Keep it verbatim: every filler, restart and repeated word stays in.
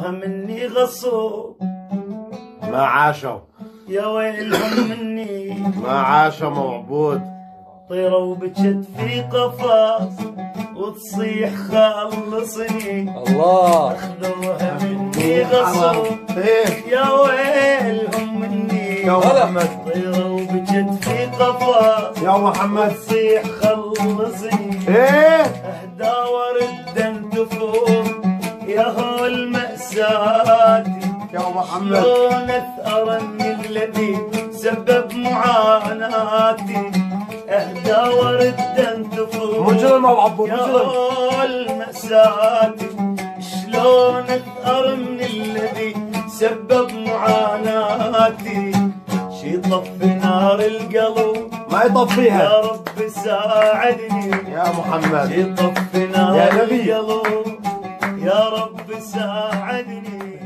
خذوها مني غصوا ما عاشوا يا ويلهم مني ما عاشوا معبود. طيروا بجد في قفص وتصيح خلصني الله. خذوها مني غصوا ايه يا ويلهم مني يا محمد. طيروا بجد في قفص يا محمد. وتصيح خلصني ايه اهدى ورد انتفوق يا هو المأساتي يا محمد. شلون اثأرني الذي سبب معاناتي اهدى ورد انتفوق مجرم ابو عبود يا مجرم. هو المأساتي شلون اثأرني الذي سبب معاناتي شي طفي نار القلب ما يطفيها يا رب ساعدني يا محمد. يطفي نار يا نبي. القلب يا رب ساعدني